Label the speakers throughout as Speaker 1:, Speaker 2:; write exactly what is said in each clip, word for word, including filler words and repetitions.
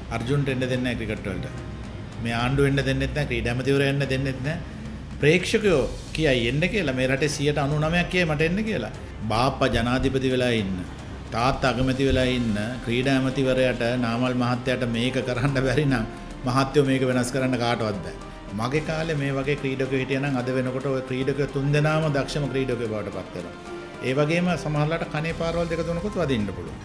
Speaker 1: අර්ජුන්ට එන්න දෙන්නේ නැහැ ක්‍රිකට් වලට. මේ ආණ්ඩුව එන්න දෙන්නෙත් නැහැ, ක්‍රීඩා ඇමතිවරයා එන්න දෙන්නෙත් නැහැ. ප්‍රේක්ෂකයෝ කියයි එන්න කියලා. මේ රටේ සියයට අනූනවයක් කියයි මට එන්න කියලා. බාප්පා ජනාධිපති වෙලා ඉන්න, තාත්තා අගමැති වෙලා ඉන්න ක්‍රීඩා ඇමතිවරයාට නාමල් මහත්තයාට මේක කරන්න බැරි නම් මහත්තයෝ මේක වෙනස් කරන්න කාටවත් බෑ. මගේ කාලේ මේ වගේ ක්‍රීඩකයෝ හිටියා නම් අද වෙනකොට ওই ක්‍රීඩකයෝ තුන්දෙනාම දක්ෂම ක්‍රීඩකයෝ බවට පත් වෙනවා. ඒ වගේම සමහරලාට කනේ පාරවල් දෙක තුනකුත් වදින්න පුළුවන්.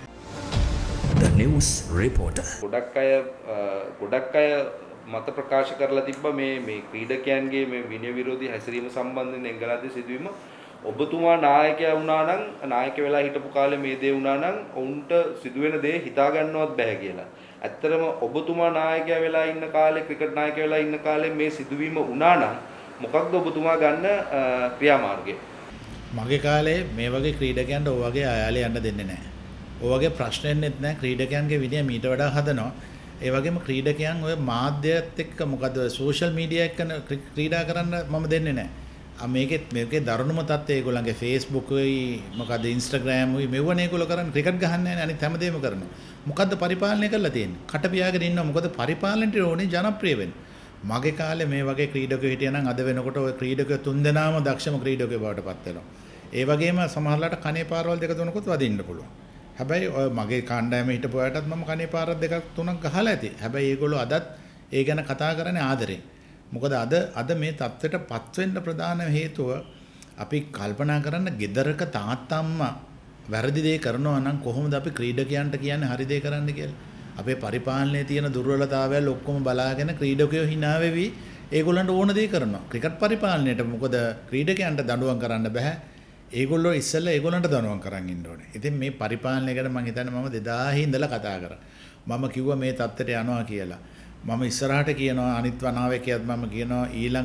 Speaker 2: The News Reporter.
Speaker 3: ගොඩක් අය ගොඩක් අය මත ප්‍රකාශ කරලා තිබ්බා මේ මේ ක්‍රීඩකයන්ගේ මේ විනය විරෝධී හැසිරීම සම්බන්ධයෙන් එංගලන්තයේ සිදුවීම ඔබතුමා නායකයා වුණා නම් නායක වෙලා හිටපු කාලේ මේ දේ වුණා නම් ඔවුන්ට සිදුවෙන දේ හිතා ගන්නවත් බෑ කියලා. ඇත්තටම ඔබතුමා නායකයා වෙලා ඉන්න කාලේ ක්‍රිකට් නායකයා වෙලා ඉන්න කාලේ මේ සිදුවීම වුණා නම් මොකක්ද ඔබතුමා ගන්න ක්‍රියාමාර්ගය?
Speaker 1: මගේ කාලේ මේ වගේ ක්‍රීඩකයන්ට ඔය වගේ අයාලේ යන්න දෙන්නේ නැහැ. ඔය වගේ ප්‍රශ්න එන්නෙත් නැහැ. ක්‍රීඩකයන්ගේ විනය මීට වඩා හදනවා. ඒ වගේම ක්‍රීඩකයන් ඔය මාධ්‍යයත් එක්ක මොකද සෝෂල් මීඩියා එක්ක ක්‍රීඩා කරන්න මම දෙන්නේ නැහැ. මේකෙත් මේකේ දරුණුම තත්ත්වය ඒගොල්ලන්ගේ Facebook උයි මොකද Instagram උයි මෙවනේ ඒගොල්ලෝ කරන්නේ ක්‍රිකට් ගහන්නේ නැහැ අනිත් හැමදේම කරනවා. මොකද්ද පරිපාලනය කරලා තියෙන්නේ? කට පියාගෙන ඉන්නවා. මොකද පරිපාලනයට ඕනේ ජනප්‍රිය වෙන්න. මගේ කාලේ මේ වගේ ක්‍රීඩකයෝ හිටියා නම් අද වෙනකොට ওই ක්‍රීඩකයෝ තුන්දෙනාම දක්ෂම ක්‍රීඩකයෝ බවට පත් වෙනවා. ඒ වගේම සමහරලාට කනේ පාරවල් දෙක තුනකුත් වදින්න පුළුවන්. හැබැයි ඔය මගේ කාණ්ඩායමේ හිටපු අයටත් මම කනේ පාරක් දෙකක් තුනක් ගහලා ඇති. හැබැයි ඒගොල්ලෝ අදත් ඒ ගැන කතා කරන්නේ ආදරෙන්. මොකද අද අද මේ தත්වෙට පත් වෙන්න ප්‍රධාන හේතුව අපි කල්පනා කරන්න ගෙදරක තාත්තා අම්මා වැරදි දේ කරනවා නම් කොහොමද අපි ක්‍රීඩකයන්ට කියන්නේ හරි දේ කරන්න කියලා. අපේ පරිපාලනයේ තියෙන දුර්වලතාවයල් ඔක්කොම බලාගෙන ක්‍රීඩකයෝ hina වෙවි ඒගොල්ලන්ට ඕන දේ කරනවා. ක්‍රිකට් පරිපාලනයට මොකද ක්‍රීඩකයන්ට දඬුවම් කරන්න බෑ. ඒගොල්ලෝ ඉස්සෙල්ලා ඒගොල්ලන්ට දඬුවම් කරන් ඉන්න ඕනේ. ඉතින් මේ පරිපාලනය ගැන මම හිතන්නේ මම දෙදාහේ ඉඳලා කතා කරා. මම කිව්වා මේ தත්වෙට යනවා කියලා. මම ඉස්සරහට කියනවා අනිත් වනාවකයත් මම කියනවා ඊළඟ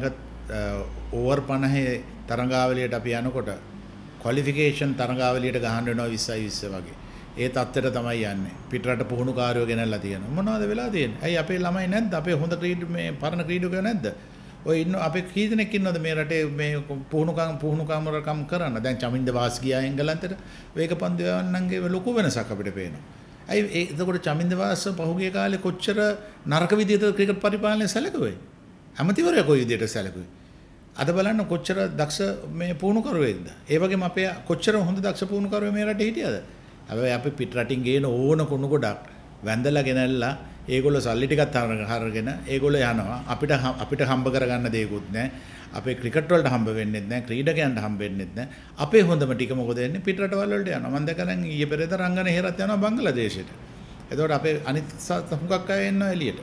Speaker 1: ඕවර් පනහේ තරඟාවලියට අපි යනකොට ක්වොලිෆිකේෂන් තරඟාවලියට ගහන්න වෙනවා විස්සයි විස්ස වගේ. ඒ තත්ත්වයට තමයි යන්නේ. පිටරට පුහුණු කාර්යෝ ගෙනල්ලා තියෙනවා. මොනවද වෙලා තියෙන්නේ? ඇයි අපේ ළමයි නැද්ද? අපේ හොඳ ක්‍රීඩ මේ පරණ ක්‍රීඩකයෝ නැද්ද? ඔය ඉන්න අපේ කී දෙනෙක් ඉන්නවද මේ රටේ මේ පුහුණුකම් පුහුණුකම් කරන්න? දැන් චමින්ද වාස් ගියා එංගලන්තයට. වේගපන්දු යවන්නන්ගේ ලොකු වෙනසක් අපිට පේනවා. අයි ඒ එතකොට චමින්ද වාස පහුගිය කාලේ කොච්චර නරක විදියට ක්‍රිකට් පරිපාලනය සැලකුවේ? ඇමතිවරයා කොයි විදියට සැලකුවේ? අද බලන්න කොච්චර දක්ෂ මේ පුහුණු කරුවෙක්ද? ඒ වගේම අපේ කොච්චර හොඳ දක්ෂ පුහුණු කරුවෙ මේ රටේ හිටියද? හැබැයි අපි පිට රටින් ගේන ඕන කුණු ගොඩක් වැඳලා ගෙනල්ලා ඒගොල්ලෝ සල්ලි ටිකක් අරගෙන ඒගොල්ලෝ යනවා. අපිට අපිට හම්බ කරගන්න දෙයක්වත් නැහැ. අපේ ක්‍රිකට් වලට හම්බ වෙන්නේ නැහැ, ක්‍රීඩකයන්ට හම්බ වෙන්නේ නැහැ. අපේ හොඳම ටික මොකද වෙන්නේ? පිට රටවල් වලට යනවා. මම දැකලා ඊයේ පෙරේද රංගන හේරත් යනවා බංග්ලාදේශයට. එතකොට අපේ අනිත් හුඟක් අය එනවා එළියට.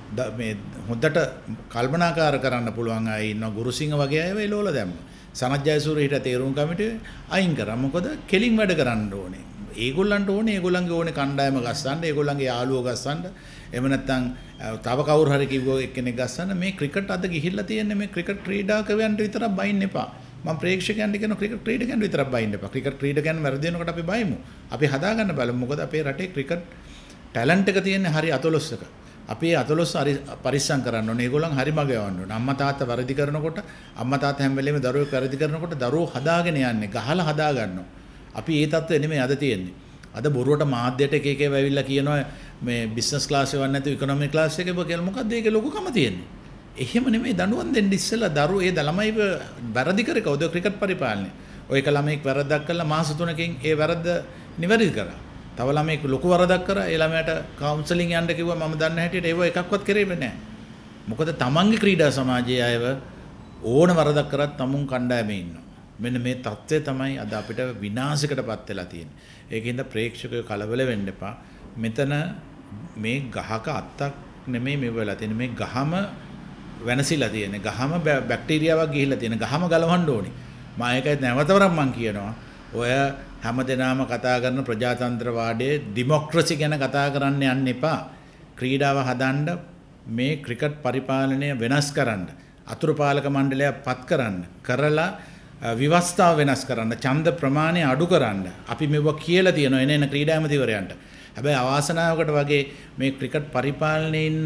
Speaker 1: මේ හොඳට කල්පනාකාර කරන්න පුළුවන් අය ඉන්නවා. ගුරුසිංහ වගේ අය එලෝල දැම්මා. සනත් ජයසූරිය හිටිය තේරුම් කමිටුවේ අයින් කරා. මොකද කෙලින් වැඩ කරන්න ඕනේ. ඒගොල්ලන්ට ඕනේ ඒගොල්ලන්ගේ ඕනේ කණ්ඩායම ගස්සන්න, ඒගොල්ලන්ගේ යාළුවෝ ගස්සන්න. එහෙම නැත්නම් තව කවුරු හරි කිව්වෝ එක්කෙනෙක් ගස්සන්න. මේ ක්‍රිකට් අද ගිහිල්ලා තියෙන්නේ මේ ක්‍රිකට් ක්‍රීඩාකයන්ට විතරක් බයින්න එපා. මම ප්‍රේක්ෂකයන්ට කියන ක්‍රිකට් ක්‍රීඩකයන්ට විතරක් බයින්න එපා. ක්‍රිකට් ක්‍රීඩකයන් වැරදි වෙනකොට අපි බයිමු. අපි හදාගන්න බලමු. මොකද අපේ රටේ ක්‍රිකට් ටැලන්ට් එක තියෙන්නේ හරි අතලොස්සක. අපි අතලොස්ස හරි පරිස්සම් කරන්න ඕනේ. ඒගොල්ලන් හරි මග යවන්න ඕනේ. අම්මා තාත්තා වැරදි කරනකොට අම්මා තාත්තා හැම වෙලේම දරුවෙක් වැරදි කරනකොට දරුවෝ හදාගෙන යන්නේ. ගහලා හදා ගන්නවා. අපි ඒ තත්ත්වෙ නෙමෙයි අද තියෙන්නේ. අද බොරුවට මාධ්‍යයට එක එක වෙවිලා කියනවා මේ බිස්නස් ක්ලාස් එකක් නැතුව ඉකොනොමි ක්ලාස් එකේ බෝ කියලා. මොකද්ද ඒකේ ලොකුකම තියෙන්නේ? එහෙම නෙමෙයි දඬුවම් දෙන්න ඉස්සෙල්ලා දරුවෝ ඒ ළමයි වැරදි කරේ කවුද ක්‍රිකට් පරිපාලනය. ඔය එක ළමෙක් වැරද්දක් කළා මාස තුනකින් ඒ වැරද්ද නිවැරදි කරා. තව ළමෙක් ලොකු වරදක් කරා ඒ ළමයාට කවුන්සලින් යන්න කිව්වා මම දන්න හැටියට ඒව එකක්වත් කරේ නැහැ. මොකද තමන්ගේ ක්‍රීඩා සමාජයේ අයව ඕන වරදක් කරත් තමුන් කණ්ඩායමේ ඉන්නවා. මෙන්න මේ தත්ත්වය තමයි අද අපිට විනාශයකටපත් වෙලා තියෙන්නේ. ඒකින්ද ප්‍රේක්ෂකයෝ කලබල වෙන්න එපා. මෙතන මේ ගහක අත්තක් නෙමෙයි මේ වෙලා තියෙන්නේ. මේ ගහම වෙනසිලා තියෙන්නේ. ගහම බැක්ටීරියාවක් ගිහිල්ලා තියෙන. ගහම ගලවන්න ඕනේ. මම ඒකයි නැවතවරක් මම කියනවා. ඔය හැමදෙනාම කතා කරන ප්‍රජාතන්ත්‍රවාදයේ ඩෙමොක්‍රසි ගැන කතා කරන්න යන්න එපා. ක්‍රීඩාව හදන්න මේ ක්‍රිකට් පරිපාලනය වෙනස් කරන්න. අතුරුපාලක මණ්ඩලයක් පත් කරන්න. කරලා විවස්ථාව වෙනස් කරන්න, ඡන්ද ප්‍රමාණය අඩු කරන්න. අපි මෙව කියලා තියෙනවා එන එන ක්‍රීඩා ඇමතිවරයන්ට. හැබැයි අවාසනාවකට වගේ මේ ක්‍රිකට් පරිපාලනයේ ඉන්න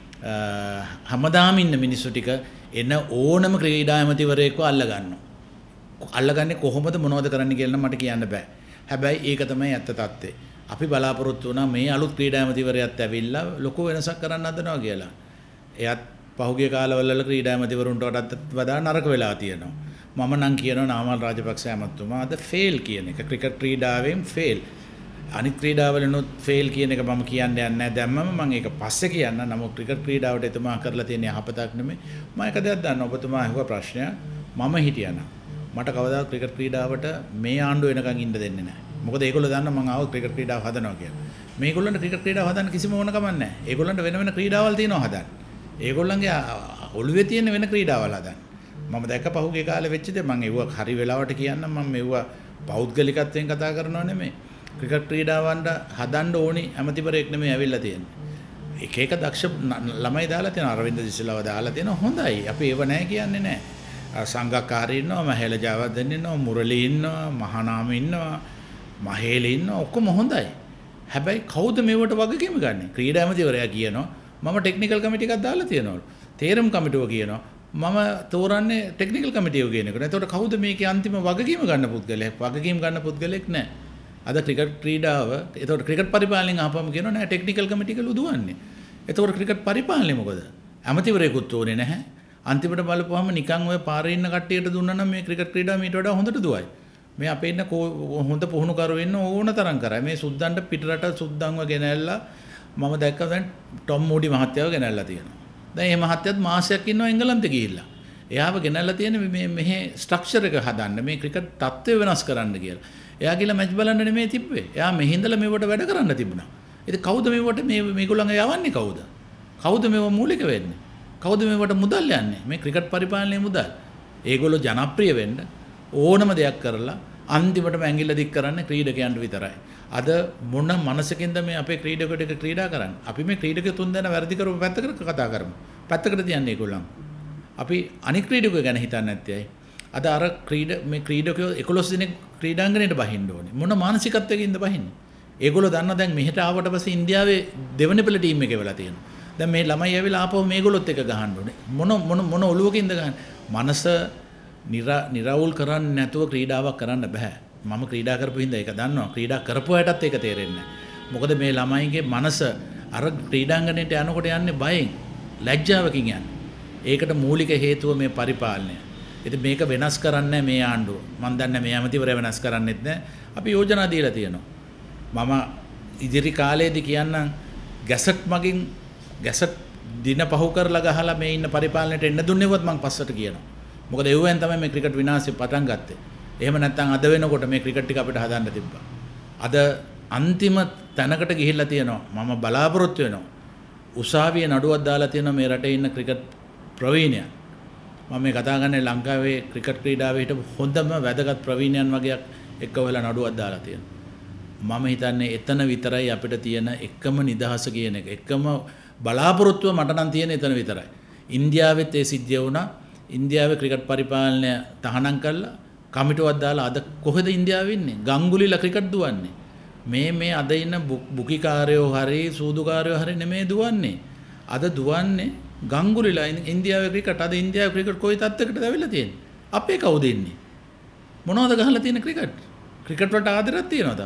Speaker 1: හැමදාම ඉන්න මිනිස්සු ටික එන ඕනම ක්‍රීඩා ඇමතිවරයෙක්ව අල්ල ගන්නවා. අල්ලගන්නේ කොහොමද මොනවද කරන්න කියලා මට කියන්න බෑ. හැබැයි ඒක තමයි ඇත්ත తත්ත්වය. අපි බලාපොරොත්තු වුණා මේ අලුත් ක්‍රීඩා ඇමතිවරයාත් ඇවිල්ලා ලොකු වෙනසක් කරන්න හදනවා කියලා. එයත් පහුගිය කාලවල ක්‍රීඩා ඇමතිවරුන්ට වඩා නරක වෙලා තියෙනවා. මම නම් කියනවා නාමල් රාජපක්ෂ ඇමතුමා අද ෆේල් කියන එක. ක්‍රිකට් ක්‍රීඩාවෙන් ෆේල්. අනිත් ක්‍රීඩාවලනොත් ෆේල් කියන එක මම කියන්න යන්නේ නැහැ. දැම්මම මම ඒක පස්සේ කියන්න. නමුත් ක්‍රිකට් ක්‍රීඩාවට එතුමා කරලා තියෙන යහපතක් නෙමෙයි. මම එක දෙයක් දන්නවා. ඔබතුමා අහුව ප්‍රශ්නය මම හිටියනම් මට කවදාවත් ක්‍රිකට් ක්‍රීඩාවට මේ ආණ්ඩුව වෙනකන් ඉන්න දෙන්නේ නැහැ. මොකද ඒගොල්ලෝ දන්නවා මම ආව ක්‍රිකට් ක්‍රීඩාව හදනවා කියලා. මේගොල්ලන්ට ක්‍රිකට් ක්‍රීඩාව හදන්න කිසිම ඕන කමක් නැහැ. ඒගොල්ලන්ට වෙන වෙන ක්‍රීඩාවල් තියෙනවා හදන්න. ඒගොල්ලන්ගේ ඔළුවේ තියෙන වෙන ක්‍රීඩාවල් හදන්න. මම දැක්ක පහුගිය කාලේ වෙච්ච දේ මම ඒව හරි වෙලාවට කියන්නම් මම මේව පෞද්ගලිකත්වයෙන් කතා කරනව නෙමෙයි. ක්‍රිකට් ක්‍රීඩාවන්ට හදන්න ඕනි ඇමතිවරයෙක් නෙමෙයි ඇවිල්ලා තියෙන්නේ. එක එක දක්ෂ ළමයි දාලා තියෙනවා. අරවින්ද දිසිලව දාලා තියෙනවා. හොඳයි. අපි ඒව නැහැ කියන්නේ නැහැ. සංගක්කාරී ඉන්නවා, මහේල ජයවර්ධන ඉන්නවා, මුරලි ඉන්නවා, මහානාම ඉන්නවා, මහේල ඉන්නවා. ඔක්කොම හොඳයි. හැබැයි කවුද මේවට වගකීම ගන්නේ? ක්‍රීඩා ඇමතිවරයා කියනවා මම ටෙක්නිකල් කමිටු එකක් දාලා තියෙනවා. තේරම් කමිටුව කියනවා මම තෝරන්නේ ටෙක්නිකල් කමිටියව කියන එක. එතකොට කවුද මේකේ අන්තිම වගකීම ගන්න පුද්ගලයෙක්? වගකීම් ගන්න පුද්ගලයෙක් නැහැ. අද ක්‍රිකට් ක්‍රීඩාව එතකොට ක්‍රිකට් පරිපාලනයෙන් ආපම කියනවා නෑ ටෙක්නිකල් කමිටියකලු දුවන්නේ. එතකොට ක්‍රිකට් පරිපාලනය මොකද? ඇමතිවරයෙකුත් ඕනේ නැහැ. අන්තිමට බලපුවහම නිකන් ඔය පාරේ ඉන්න කට්ටියට දුන්නා නම් මේ ක්‍රිකට් ක්‍රීඩාව මීට වඩා හොඳට දුවයි. මේ අපේ ඉන්න හොඳ පුහුණුකරු වෙන්න ඕන තරම් කරා. මේ සුද්දන්ට පිටරට සුද්දන්ව ගෙනැල්ලා මම දැක්කා දැන් ටොම් මූඩි මහත්තයාව ගෙනැල්ලා තියෙනවා. දැන් මේ මහත්තයත් මාසයක් ඉන්නවා එංගලන්තේ ගිහිල්ලා. එයාව ගෙනල්ලා තියෙන මේ මෙහි ස්ට්‍රක්චර් එක හදන්න මේ ක්‍රිකට් තත්ත්වය වෙනස් කරන්න කියලා. එයා ගිහලා මැච් බලන්න නෙමෙයි තිබ්බේ. එයා මෙහි ඉඳලා මේවට වැඩ කරන්න තිබුණා. ඉතින් කවුද මේවට මේ මේගොල්ලන්ග යවන්නේ කවුද? කවුද මේව මූලික වෙන්නේ? කවුද මේවට මුදල් යන්නේ? මේ ක්‍රිකට් පරිපාලනයේ මුදල්. ඒගොල්ලෝ ජනප්‍රිය වෙන්න ඕනම දෙයක් කරලා අන්තිමටම ඇඟිල්ල දික් කරන්නේ ක්‍රීඩකයන්ට විතරයි. අද මොන මනසකින්ද මේ අපේ ක්‍රීඩකයෝ ටික ක්‍රීඩා කරන්නේ? අපි මේ ක්‍රීඩකයෝ තුන් දෙනා වැරදි කරපු පැත්තකට කතා කරමු. පැත්තකට තියන්නේ ඒගොල්ලන්. අපි අනික් ක්‍රීඩකයෝ ගැන හිතන්නේ නැත්තේ ඇයි? අද අර ක්‍රීඩ මේ ක්‍රීඩකයෝ එකොළොස් දිනක් ක්‍රීඩාංගණයට බහින්න ඕනේ. මොන මානසිකත්වයකින්ද බහින්නේ? ඒගොල්ලෝ දන්නා දැන් මෙහෙට ආවට පස්සේ ඉන්දියාවේ දෙවන පෙළ ටීම් එකේ වෙලා තියෙනවා. දැන් මේ ළමයි ඇවිල්ලා ආපහු මේගොල්ලොත් එක ගහන්න ඕනේ. මොන මොන මොන ඔලුවකින්ද ගහන්නේ? මනස නිරවුල් කරන්නේ නැතුව ක්‍රීඩාවක් කරන්න බෑ. මම ක්‍රීඩා කරපු හින්දා ඒක දන්නවා. ක්‍රීඩා කරපු අයටත් ඒක තේරෙන්නේ නැහැ. මොකද මේ ළමයිගේ මනස අර ක්‍රීඩාංගණයට යනකොට යන්නේ බයෙන්, ලැජ්ජාවකින් යන්නේ. ඒකට මූලික හේතුව මේ පරිපාලනය. ඉතින් මේක වෙනස් කරන්නේ මේ ආණ්ඩුව. මම දන්නේ මේ ඇමතිවරයා වෙනස් කරන්නෙත් නැහැ. අපි යෝජනා දීලා තියෙනවා. මම ඉදිරි කාලයේදී කියන්නම් ගැසට් මගින් ගැසට් දින පහු කරලා ගහලා මේ ඉන්න පරිපාලනයට එන්න දුන්නේවත් මම පස්සට කියනවා. මොකද ඒවෙන් තමයි මේ ක්‍රිකට් විනාශය පටන් ගත්තේ. එහෙම නැත්නම් අද වෙනකොට මේ ක්‍රිකට් ටික අපිට හදන්න තිබ්බා. අද අන්තිම තැනකට ගිහිල්ලා තියෙනවා. මම බලාපොරොත්තු වෙනවා. උසාවියේ නඩුවක් දාලා තියෙනවා මේ රටේ ඉන්න ක්‍රිකට් ප්‍රවීණයන්. මම මේ කතා කරන්නේ ලංකාවේ ක්‍රිකට් ක්‍රීඩාවේ හිටපු හොඳම වැදගත් ප්‍රවීණයන් වගේක් එක්ක වෙලා නඩුවක් දාලා තියෙනවා. මම හිතන්නේ එතන විතරයි අපිට තියෙන එකම නිදහස කියන එක. එකම බලාපොරොත්තුව මට නම් තියෙන එතන විතරයි. ඉන්දියාවෙත් ඒ සිද්ධිය වුණා. ඉන්දියාවේ ක්‍රිකට් පරිපාලනය තහනම් කළා. කමිටුවක් දාලා අද කොහෙද ඉන්දියාවේ ඉන්නේ? ගංගුලිලා ක්‍රිකට් දුවන්නේ. මේ මේ අද ඉන්න බුකිකාරයෝ හරි සූදුකාරයෝ හරි නෙමෙයි දුවන්නේ. අද දුවන්නේ ගංගුලිලා ඉන්දියාවේ ක්‍රිකට්. අද ඉන්දියාවේ ක්‍රිකට් කොයි තත්ත්වයකටද ඇවිල්ලා තියෙන්නේ? අපේ කවුද ඉන්නේ? මොනවද ගහලා තියෙන ක්‍රිකට්? ක්‍රිකට් වලට ආදරයක් තියනවද?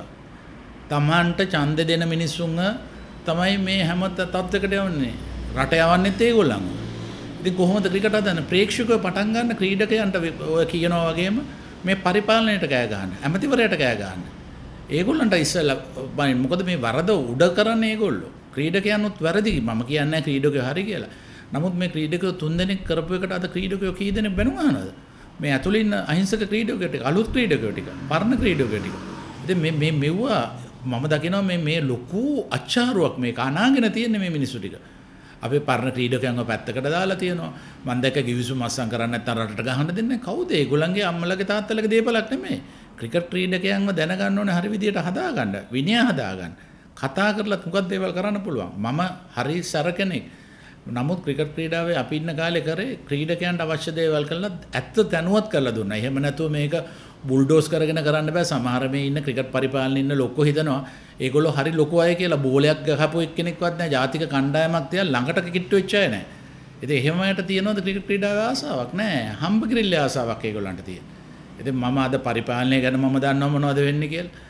Speaker 1: තමන්ට ඡන්ද දෙන මිනිස්සුන්ව තමයි මේ හැම තත්ත්වයකට යවන්නේ. රට යවන්නෙත් ඒගොල්ලන්. ඉතින් කොහොමද ක්‍රිකට් හදන්නේ? ප්‍රේක්ෂකව පටන් ගන්න ක්‍රීඩකයන්ට ඔය කියනවා වගේම මේ පරිපාලනයට කෑ ගන්න, ඇමතිවරයට කෑ ගන්න. ඒගොල්ලන්ට ඉස්සෙල්ලා බනින්න. මොකද මේ වරද උඩ කරන්නේ ඒගොල්ලෝ. ක්‍රීඩකයන්වත් වැරදි. මම කියන්නේ නැහැ ක්‍රීඩකයෝ හරි කියලා. නමුත් මේ ක්‍රීඩකයෝ තුන් දෙනෙක් කරපු එකට අද ක්‍රීඩකයෝ කී දෙනෙක් බැනුම් අහනවද? මේ ඇතුළේ ඉන්න අහිංසක ක්‍රීඩකයෝ ටික, අලුත් ක්‍රීඩකයෝ ටික, පරණ ක්‍රීඩකයෝ ටික. ඉතින් මේ මේ මෙව්වා මම දකිනවා මේ මේ ලොකු අච්චාරුවක් මේක අනාගෙන තියෙන මේ මිනිස්සු ටික. අපේ පරණ ක්‍රීඩකයන්ව පැත්තකට දාලා තියෙනවා. මම දැක්ක කිවිසුම් අස්සම් කරන්නේ නැත්නම් රටට ගහන්න දෙන්නේ කවුද? ඒගොල්ලන්ගේ අම්මලගේ තාත්තලගේ දේපලක් නෙමෙයි. ක්‍රිකට් ක්‍රීඩකයන්ව දැනගන්න ඕනේ හරි විදියට හදාගන්න, විනය හදාගන්න. කතා කරලා තුගක් දේවල් කරන්න පුළුවන්. මම හරි සැර කෙනෙක්. නමුත් ක්‍රිකට් ක්‍රීඩාවේ අපි ඉන්න කාලේ කරේ ක්‍රීඩකයන්ට අවශ්‍ය දේවල් කළා ඇත්ත දැනුවත් කරලා දුන්නා. එහෙම නැතුව මේක බුල්ඩෝස් කරගෙන කරන්න බෑ. සමහර මේ ඉන්න ක්‍රිකට් පරිපාලනයේ ඉන්න ලොකෝ හිතනවා ඒගොල්ලෝ හරි ලොකු අය කියලා බෝලයක් ගහපු එක්කෙනෙක්වත් නැහැ. ජාතික කණ්ඩායමක් තියලා ළඟට කිට්ටු වෙච්ච අය නැහැ. ඉතින් එහෙමයට තියනවද ක්‍රිකට් ක්‍රීඩාවේ ආසාවක්? නැහැ. හම්බ කිරිල්ලේ ආසාවක් ඒගොල්ලන්ට තියෙන. ඉතින් මම අද පරිපාලනය ගැන මම දන්නව මොනවද වෙන්නේ කියලා.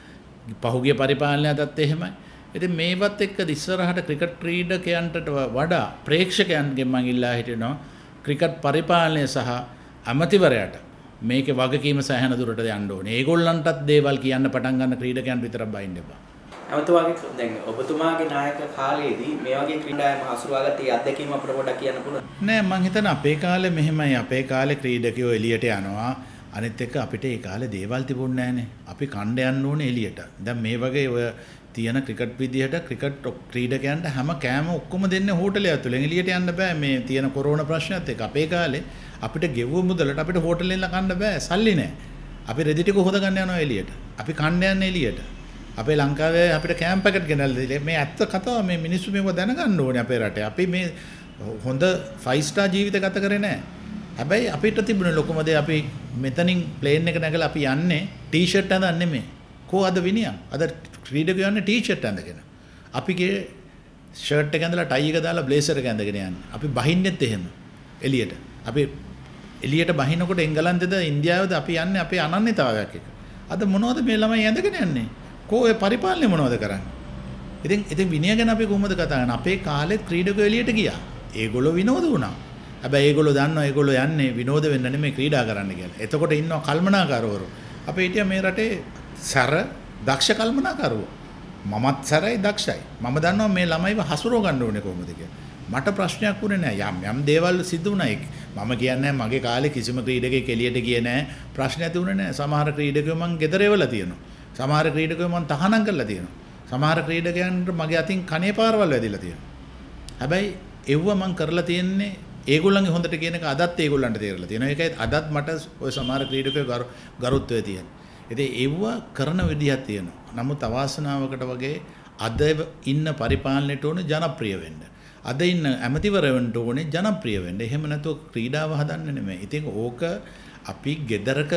Speaker 1: පහුගිය පරිපාලනයටත් එහෙමයි. ඉතින් මේවත් එක්ක ඉස්සරහට ක්‍රිකට් ක්‍රීඩකයන්ට වඩා ප්‍රේක්ෂකයන්ගෙන් මම ඉල්ලා හිටිනවා ක්‍රිකට් පරිපාලනය සහ අමතිවරයාට මේකේ වගකීම සෑහෙන දුරට යන්න ඕනේ. ඒගොල්ලන්ටත් දේවල් කියන්න පටන් ගන්න ක්‍රීඩකයන් විතරක් බයින්න එපා.
Speaker 4: අමතුමාගේ දැන් ඔබතුමාගේ නායක කාලයේදී මේ වගේ ක්‍රීඩායම හසුරුවාගත්ත ඒ අත්දැකීම අපිට පොඩ්ඩක් කියන්න පුළුවන්.
Speaker 1: නෑ මං හිතන්නේ අපේ කාලේ මෙහෙමයි අපේ කාලේ ක්‍රීඩකයෝ එළියට යනවා. අනිත් එක අපිට ඒ කාලේ දේවල් තිබුණේ නෑනේ. අපි කණ්ඩ යන්න ඕනේ එළියට. දැන් මේ වගේ ඔය තියෙන ක්‍රිකට් විදියට ක්‍රිකට් ක්‍රීඩකයන්ට හැම කෑම ඔක්කොම දෙන්නේ හෝටලය ඇතුලෙන් එළියට යන්න බෑ මේ තියෙන කොරෝනා ප්‍රශ්නයත් එක්ක. අපේ කාලේ අපිට ගෙවුව මුදලට අපිට හෝටලෙන් කන්න බෑ සල්ලි නෑ. අපි රෙදි ටික හොද ගන්න යනවා එළියට. අපි කණ්ඩ යන්නේ එළියට. අපේ ලංකාවේ අපිට කෑම් පැකට් ගෙනල්ලා දෙන්නේ මේ ඇත්ත කතාව මේ මිනිස්සු මේව දැනගන්න ඕනේ අපේ රටේ. අපි මේ හොඳ ෆයිව් ස්ටාර් ජීවිත ගත කරේ නෑ. හැබැයි අපිට තිබුණේ ලොකුම දේ අපි මෙතනින් ප්ලේන් එක නැගලා අපි යන්නේ ටී-ෂර්ට් අඳන් නෙමෙයි. කෝ අද විනියම්. අද ක්‍රීඩකයෝ යන්නේ ටී-ෂර්ට් අඳගෙන. අපිගේ ෂර්ට් එක ඇඳලා ටයි එක දාලා බ්ලේසර් එක ඇඳගෙන යන්නේ. අපි බහින්නෙත් එහෙම එළියට. අපි එළියට බහිනකොට එංගලන්තෙද ඉන්දියාවේද අපි යන්නේ අපේ අනන්‍යතාවයක් එක. අද මොනවද මේ ළමයි ඇඳගෙන යන්නේ? කෝ ඒ පරිපාලනය මොනවද කරන්නේ? ඉතින් ඉතින් විනය ගැන අපි කොහොමද කතා කරන්නේ? අපේ කාලෙත් ක්‍රීඩකයෝ එළියට ගියා. ඒගොල්ලෝ විනෝද වුණා. හැබැයි ඒගොල්ලෝ දන්නවා ඒගොල්ලෝ යන්නේ විනෝද වෙන්න නෙමෙයි ක්‍රීඩා කරන්න කියලා. එතකොට ඉන්නවා කල්මනාකරවරු. අපේ හිටියා මේ රටේ සැර දක්ෂ කල්මනාකරවෝ. මමත් සැරයි දක්ෂයි. මම දන්නවා මේ ළමයිව හසුරව ගන්න ඕනේ කොහොමද කියලා. මට ප්‍රශ්නයක් වුණේ නෑ. යම් යම් දේවල් සිදු වුණා ඒක. මම කියන්නේ මගේ කාලේ කිසිම ක්‍රීඩකයෙක් එළියට ගියේ නෑ. ප්‍රශ්න ඇති වුණේ නෑ. සමහර ක්‍රීඩකයෝ මං ගෙදර එවලා තියෙනවා. සමහර ක්‍රීඩකයෝ මං තහනම් කරලා තියෙනවා. සමහර ක්‍රීඩකයන්ට මගේ අතින් කනේ පාරවල් වැදිලා තියෙනවා. හැබැයි එව්ව මං කරලා තියෙන්නේ ඒගොල්ලන්ගේ හොඳට කියන එක අදත් ඒගොල්ලන්ට තේරලා තියෙනවා. ඒකයි අදත් මට ওই සමහර ක්‍රීඩකයෝ ගරුත්වය තියෙනවා. ඉතින් ඒව කරන විදිහක් තියෙනවා. නමුත් අවාසනාවකට වගේ අද ඉන්න පරිපාලනයට ඕන ජනප්‍රිය වෙන්න. අද ඉන්න ඇමතිවරයන්ට ඕනේ ජනප්‍රිය වෙන්න. එහෙම නැතුව ක්‍රීඩාව හදන්න නෙමෙයි. ඉතින් ඕක අපි ගෙදරක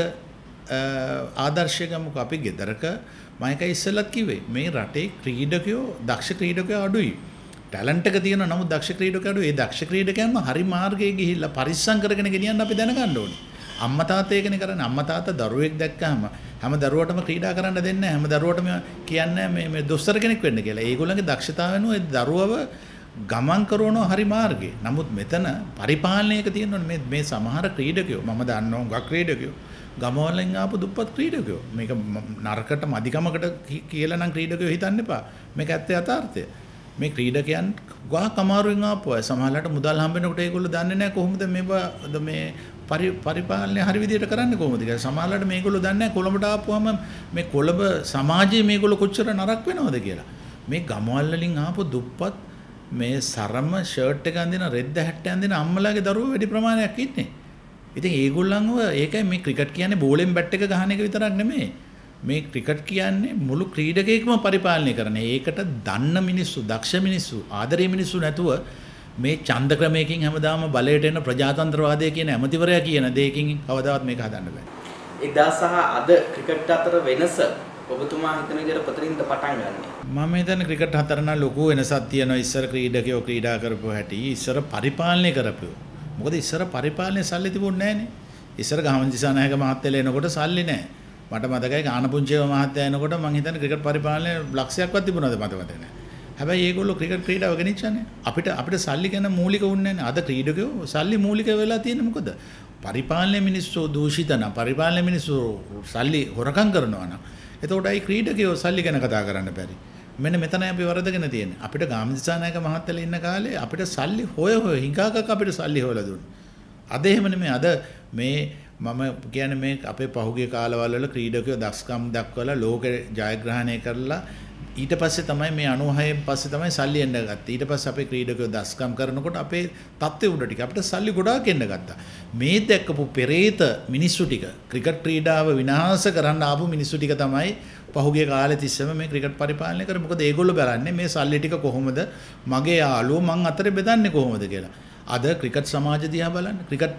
Speaker 1: ආදර්ශය ගමුක අපි ගෙදරක මම එකයි ඉස්සෙල්ලත් කිව්වේ මේ රටේ ක්‍රීඩකයෝ දක්ෂ ක්‍රීඩකයෝ අඩුයි. ටැලන්ට් එක තියෙනවා නමුත් දක්ෂ ක්‍රීඩකයෝ අඩුයි. ඒ දක්ෂ ක්‍රීඩකයන්ම හරි මාර්ගයේ ගිහිල්ලා පරිස්සම් කරගෙන ගෙනියන්න අපි දැනගන්න ඕනේ. අම්මා තාත්තා ඒකනේ කරන්නේ. අම්මා තාත්තා දරුවෙක් දැක්කම හැම දරුවටම ක්‍රීඩා කරන්න දෙන්නේ නැහැ. හැම දරුවටම කියන්නේ මේ මේ දොස්තර කෙනෙක් වෙන්න කියලා. ඒගොල්ලන්ගේ දක්ෂතාවයනෝ ඒ දරුවව ගමන් කරනවා හරි මාර්ගේ. නමුත් මෙතන පරිපාලනයක තියෙනවනේ මේ මේ සමහර ක්‍රීඩකයෝ මම දන්නවා ගා ක්‍රීඩකයෝ ගමවලින් ආපු දුප්පත් ක්‍රීඩකයෝ. මේක නරකට මදිකමකට කියලා නම් ක්‍රීඩකයෝ හිතන්න එපා. මේක ඇත්ත යථාර්ථය. මේ ක්‍රීඩකයන් ගා කමාරුවෙන් ආපුවා. සමහරවිට මුදල් හම්බෙනකොට ඒගොල්ලෝ දන්නේ නැහැ කොහොමද මේව මේ පරිපාලනය හරි විදියට කරන්නේ කොහොමද කියලා. සමහරවිට මේගොල්ලෝ දන්නේ නැහැ කොළඹට ආපුවම මේ කොළඹ සමාජයේ මේගොල්ලෝ කොච්චර නරක වෙනවද කියලා. මේ ගමවල වලින් ආපු දුප්පත් මේ සරම ෂර්ට් එක අඳින රෙද්ද හැට්ට අඳින අම්මලාගේ දරුවෝ වැඩි ප්‍රමාණයක් ඉන්නේ. ඉතින් ඒගොල්ලන්ව ඒකයි මේ ක්‍රිකට් කියන්නේ බෝලෙන් බැට් එක ගහන එක විතරක් නෙමෙයි. මේ ක්‍රිකට් කියන්නේ මුළු ක්‍රීඩකයෙක්ම පරිපාලනය කරන. ඒකට දන්න මිනිස්සු, දක්ෂ මිනිස්සු, ආදරේ මිනිස්සු නැතුව මේ ඡන්ද ක්‍රමයකින් හැමදාම බලයට එන ප්‍රජාතන්ත්‍රවාදය කියන ඇමතිවරයා කියන දෙයකින් කවදාවත් මේක හදන්න බෑ.
Speaker 4: එදා සහ අද ක්‍රිකට් අතර වෙනස ඔබතුමා හිතන විදිහට කොතනින්ද පටන් ගන්නෙ?
Speaker 1: මම හිතන්නේ ක්‍රිකට් අතර නම් ලොකු වෙනසක් තියෙනවා. ඉස්සර ක්‍රීඩකයෝ ක්‍රීඩා කරපු හැටි, ඉස්සර පරිපාලනය කරපු. මොකද ඉස්සර පරිපාලනයේ සල්ලි තිබුණේ නැහනේ. ඉස්සර ගහමන් දිසානායක මහත්තයලා එනකොට සල්ලි නැහැ. මට මතකයි ගානපුංචේව මහත්තයා එනකොට මම හිතන්නේ ක්‍රිකට් පරිපාලනයේ ලක්ෂයක්වත් තිබුණාද මට මතක නැහැ. හැබැයි ඒගොල්ලෝ ක්‍රිකට් ක්‍රීඩාව ගෙනිච්චානේ. අපිට අපිට සල්ලි ගැන මූලික වුණේ නැහැ. අද ක්‍රීඩකයෝ සල්ලි මූලික වෙලා තියෙන්නේ මොකද? පරිපාලනයේ මිනිස්සු දූෂිත නම්, පරිපාලනයේ මිනිස්සු සල්ලි හොරකම් කරනවා නම් එතකොට අයි ක්‍රීඩකයෝ සල්ලි ගැන කතා කරන්න බැරි. මෙන්න මෙතනයි අපි වරදගෙන තියෙන්නේ. අපිට ගාමිණිසානායක මහත්තයලා ඉන්න කාලේ අපිට සල්ලි හොය හොය හිඟාකක අපිට සල්ලි හොයලා දුන්නා. අද එහෙම නෙමෙයි. අද මේ මම කියන්නේ මේ අපේ පහුගිය කාලවල වල ක්‍රීඩකයෝ දක්ෂකම් දක්වලා ලෝකේ ජයග්‍රහණය කරලා ඊට පස්සේ තමයි මේ අනූහයෙන් පස්සේ තමයි සල්ලි එන්න ගත්තේ. ඊට පස්සේ අපේ ක්‍රීඩකයෝ දක්ෂකම් කරනකොට අපේ තත්ත්වය උඩ ටික අපිට සල්ලි ගොඩාක් එන්න ගත්තා. මේ දැක්කපු පෙරේත මිනිස්සු ටික ක්‍රිකට් ක්‍රීඩාව විනාශ කරන්න ආපු මිනිස්සු ටික තමයි පහුගිය කාලේ තිස්සම මේ ක්‍රිකට් පරිපාලනය කරේ. මොකද ඒගොල්ලෝ බලන්නේ මේ සල්ලි ටික කොහොමද මගේ යාළුවෝ මං අතරේ බෙදන්නේ කොහොමද කියලා. අද ක්‍රිකට් සමාජය දිහා බලන්න. ක්‍රිකට්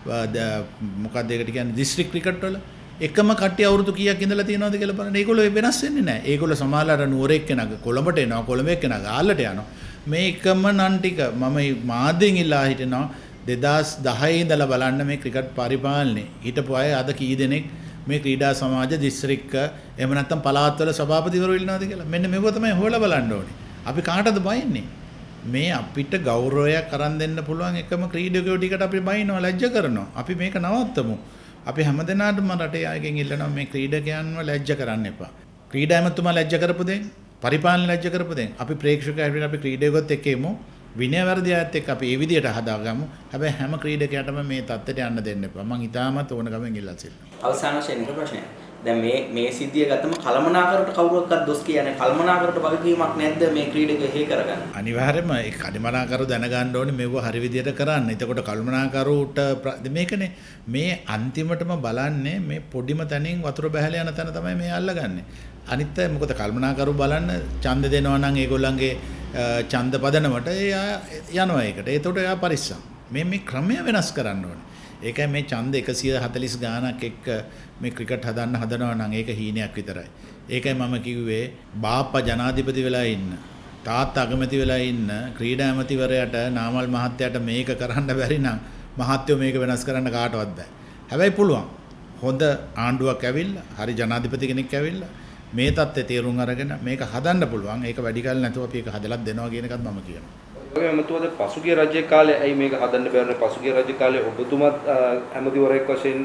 Speaker 1: මොකක්ද ඒකට කියන්නේ දිස්ත්‍රික් ක්‍රිකට් වල එකම කට්ටිය අවුරුදු කීයක් ඉඳලා තියෙනවද කියලා බලන්න. ඒගොල්ලෝ වෙනස් වෙන්නේ නැහැ. ඒගොල්ලෝ සමාජලාට නුවරෙක් කෙනා කොළඹට එනවා, කොළඹෙක් කෙනා ගාල්ලට යනවා. මේ එකම නන් ටික මම මාධ්‍යෙන් ඉල්ලා හිටිනවා දෙදාස් දහය ඉඳලා බලන්න මේ ක්‍රිකට් පරිපාලනේ හිටපු අය අද කී දෙනෙක් මේ ක්‍රීඩා සමාජ දිස්ත්‍රික්ක එහෙම නැත්නම් පළාත්වල සභාපතිවරු ඉන්නවද කියලා. මෙන්න මේක තමයි හොයලා බලන්න ඕනේ. අපි කාටද බයින්නේ? මේ අපිට ගෞරවයක් අරන් දෙන්න පුළුවන් එකම ක්‍රීඩකයෝ ටිකට අපි බයිනවා ලැජ්ජ කරනවා. අපි මේක නවත්තමු. අපි හැමදෙනාටම රටේ අයගෙන් ඉල්ලනවා මේ ක්‍රීඩකයන්ව ලැජ්ජ කරන්න එපා. ක්‍රීඩා ඇමතුමා ලැජ්ජ කරපු දෙයින්, පරිපාලන ලැජ්ජ කරපු දෙයින් අපි ප්‍රේක්ෂකයන් අපි ක්‍රීඩකයොත් එක්ක එමු. විනය වර්ධයත් එක්ක අපි ඒ විදිහට හදාගමු. හැබැයි හැම ක්‍රීඩකයටම මේ තත්ත්වයට යන්න දෙන්න එපා. මම ඊටාමත් ඕනකමෙන් ඉල්ලා සිටිනවා.
Speaker 4: අවසාන වශයෙන් එක ප්‍රශ්නයක්. දැන් මේ මේ සිද්ධිය ගත්තම කලමනාකරට කවුරුවක්වත් දොස් කියන්නේ කලමනාකරට වගකීමක් නැද්ද මේ ක්‍රීඩකය හේ කරගන්න?
Speaker 1: අනිවාර්යයෙන්ම ඒ කලමනාකරු දැනගන්න ඕනේ මේව හරි විදියට කරන්න. එතකොට කලමනාකරුට මේකනේ මේ අන්තිමටම බලන්නේ මේ පොඩිම තැනින් වතුර බහැලා යන තැන තමයි මේ අල්ලගන්නේ. අනිත් මොකද කල්පනාකරු බලන්න ඡන්ද දෙනවා නම් ඒගොල්ලන්ගේ ඡන්ද පදනමට එයා යනවා ඒකට. ඒතකොට එයා පරිස්සම්. මේ මේ ක්‍රමය වෙනස් කරන්න ඕනේ. ඒකයි මේ ඡන්ද එකසිය හතළිස් ගානක් එක්ක මේ ක්‍රිකට් හදන්න හදනවා නම් ඒක හීනයක් විතරයි. ඒකයි මම කිව්වේ බාප්පා ජනාධිපති වෙලා ඉන්න, තාත්තා අගමැති වෙලා ඉන්න ක්‍රීඩා ඇමතිවරයාට නාමල් මහත්තයාට මේක කරන්න බැරි නම් මහත්තයෝ මේක වෙනස් කරන්න කාටවත් බෑ. හැබැයි පුළුවන්. හොඳ ආණ්ඩුවක් ඇවිල්ලා, හරි ජනාධිපති කෙනෙක් ඇවිල්ලා මේ தත්ත්වය තේරුම් අරගෙන මේක හදන්න පුළුවන්. ඒක වැඩි කල නැතුව අපි ඒක හදලත් දෙනවා කියන එකත් මම කියනවා.
Speaker 3: ඔය එමතුවද පසුගිය රජයේ කාලේ ඇයි මේක හදන්න බැරුනේ? පසුගිය රජ කාලේ ඔබතුමත් ඇමතිවරයෙක් වශයෙන්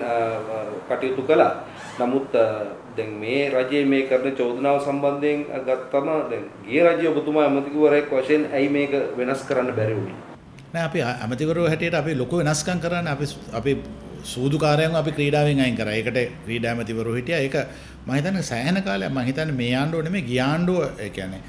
Speaker 3: කටයුතු කළා. නමුත් දැන් මේ රජයේ මේ කරන චෝදනාව සම්බන්ධයෙන් ගත්තම දැන් ගිය රජයේ ඔබතුමා ඇමතිවරයෙක් වශයෙන් ඇයි මේක වෙනස් කරන්න බැරි වුනේ?
Speaker 1: නෑ අපි ඇමතිවරයෝ හැටියට අපි ලොකු වෙනස්කම් කරන්නේ අපි අපි සූදුකාරයන්ව අපි ක්‍රීඩාවෙන් අයින් කරා. ඒකට ක්‍රීඩා ඇමතිවරු හිටියා. ඒක මම හිතන්නේ සෑහෙන කාලයක් මම හිතන්නේ මේ ආණ්ඩුව නෙමෙයි ගිය ආණ්ඩුව ඒ කියන්නේ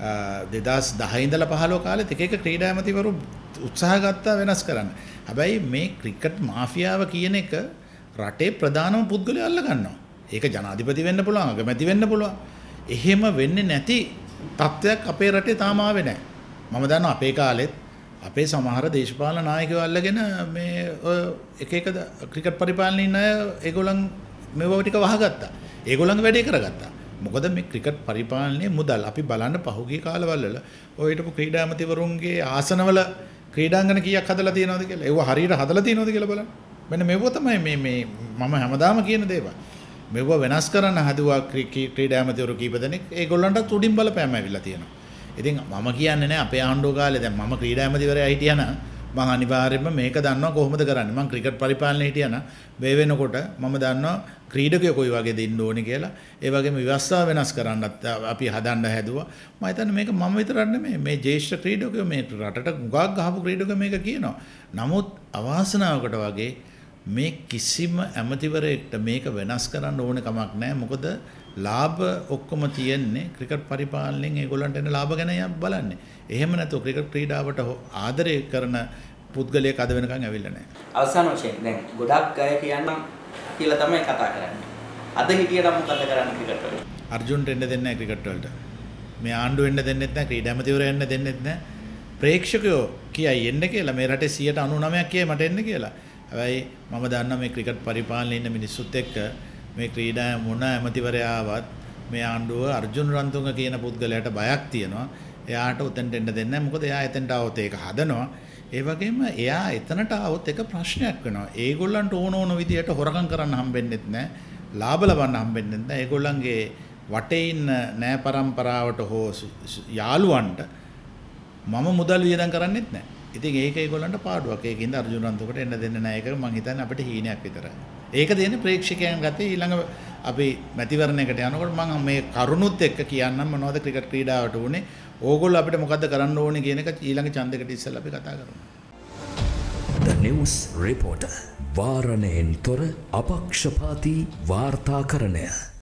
Speaker 1: දෙදහස් දහ ඉඳලා පහළොව කාලෙත් එක එක ක්‍රීඩා ඇමතිවරු උත්සාහ ගත්තා වෙනස් කරන්න. හැබැයි මේ ක්‍රිකට් මාෆියාව කියන එක රටේ ප්‍රධානම පුද්ගලයා අල්ල ගන්නවා. ඒක ජනාධිපති වෙන්න පුළුවන්, අගමැති වෙන්න පුළුවන්. එහෙම වෙන්නේ නැති තත්ත්වයක් අපේ රටේ තාම ආවේ නැහැ. මම දන්නවා අපේ කාලෙත් අපේ සමහර දේශපාලන නායකයෝ අල්ලගෙන මේ එක එක ක්‍රිකට් පරිපාලනයේ ඉන්න අය ඒගොල්ලන් මේව ටික වහගත්තා. ඒගොල්ලන්ගේ වැඩේ කරගත්තා. මොකද මේ ක්‍රිකට් පරිපාලනයේ මුදල් අපි බලන්න පහුගිය කාලවල වල ඔය හිටපු ක්‍රීඩා ඇමතිවරුන්ගේ ආසනවල ක්‍රීඩාංගන කීයක් හදලා තියෙනවද කියලා. ඒව හරියට හදලා තියෙනවද කියලා බලන්න. මෙන්න මේව තමයි මේ මේ මම හැමදාම කියන දේවල්. මේව වෙනස් කරන්න හදුවා ක්‍රීඩා ඇමතිවරු කීප දෙනෙක්. ඒගොල්ලන්ට උඩින් බලපෑම ඇවිල්ලා තියෙනවා. ඉතින් මම කියන්නේ නෑ අපේ ආණ්ඩුව කාලේ දැන් මම ක්‍රීඩා ඇමතිවරයා හිටියා නම් මම අනිවාර්යයෙන්ම මේක දන්නවා කොහොමද කරන්නේ. මම ක්‍රිකට් පරිපාලනයේ හිටියා නම් මේ වෙනකොට මම දන්නවා ක්‍රීඩකයෝ කොයි වගේ දෙන්න ඕනේ කියලා. ඒ වගේම ව්‍යවස්ථාව වෙනස් කරන්නත් අපි හදන්න හැදුවා. මම හිතන්නේ මේක මම විතරක් නෙමෙයි මේ ජ්‍යෙෂ්ඨ ක්‍රීඩකයෝ මේ රටට ගුගක් ගහපු ක්‍රීඩකයෝ මේක කියනවා. නමුත් අවාසනාවකට වගේ මේ කිසිම ඇමතිවරයෙක්ට මේක වෙනස් කරන්න ඕන කමක් නැහැ. මොකද ලාභ ඔක්කොම තියෙන්නේ ක්‍රිකට් පරිපාලනයෙන් ඒගොල්ලන්ට එන ලාභ ගැන බලන්නේ. එහෙම නැතුව ක්‍රිකට් ක්‍රීඩාවට ආදරය කරන පුද්ගලයෙක් අද වෙනකන් ඇවිල්ලා නැහැ.
Speaker 4: අවසාන වශයෙන් දැන් ගොඩක් අය කියනවා කියලා තමයි කතා කරන්නේ. අද හිටියට මොකද කරන්නේ ක්‍රිකට් වලට?
Speaker 1: අර්ජුන්ට එන්න දෙන්නේ නැහැ ක්‍රිකට් වලට. මේ ආණ්ඩුව එන්න දෙන්නෙත් නැහැ, ක්‍රීඩා ඇමතිවරයෝ එන්න දෙන්නෙත් නැහැ. ප්‍රේක්ෂකයෝ කියයි එන්න කියලා. මේ රටේ සියයට අනූනවයක් කියයි මට එන්න කියලා. හැබැයි මම දන්නවා මේ ක්‍රිකට් පරිපාලනයේ ඉන්න මිනිස්සුත් එක්ක මේ ක්‍රීඩා මොන ඇමතිවරයා ආවත් මේ ආණ්ඩුව අර්ජුන් රන්තුංග කියන පුද්ගලයාට බයක් තියෙනවා. එයාට උතෙන්ට එන්න දෙන්නේ නැහැ. මොකද එයා එතෙන්ට આવොත් ඒක හදනවා. ඒ වගේම එයා එතනට આવොත් එක ප්‍රශ්නයක් වෙනවා. ඒගොල්ලන්ට ඕන ඕන විදියට හොරකම් කරන්න හම්බෙන්නෙත් නැහැ. ලාභ ලබන්න හම්බෙන්නෙත් නැහැ. ඒගොල්ලන්ගේ වටේ ඉන්න නෑ පරම්පරාවට හෝ යාළුවන්ට මම මුදල් වියදම් කරන්නෙත් නැහැ. ඉතින් ඒක ඒගොල්ලන්ට පාඩුවක්. ඒකින්ද අර්ජුන රන්තුකට එන්න දෙන්නේ නැහැ. ඒක මං හිතන්නේ අපිට හීනයක් විතරයි. ඒක දෙන්නේ ප්‍රේක්ෂකයන් ගත්තේ ඊළඟ අපි මැතිවරණයකට යනකොට මම මේ කරුණුත් එක්ක කියන්නම් මොනවද ක්‍රිකට් ක්‍රීඩාවට උනේ. ඕගොල්ලෝ අපිට මොකද්ද කරන්න ඕනේ කියන එක ඊළඟ ඡන්දෙකට ඉස්සෙල්ලා අපි කතා කරමු.
Speaker 2: The News Reporter වාරණයෙන් තොර අපක්ෂපාතී වාර්තාකරණය.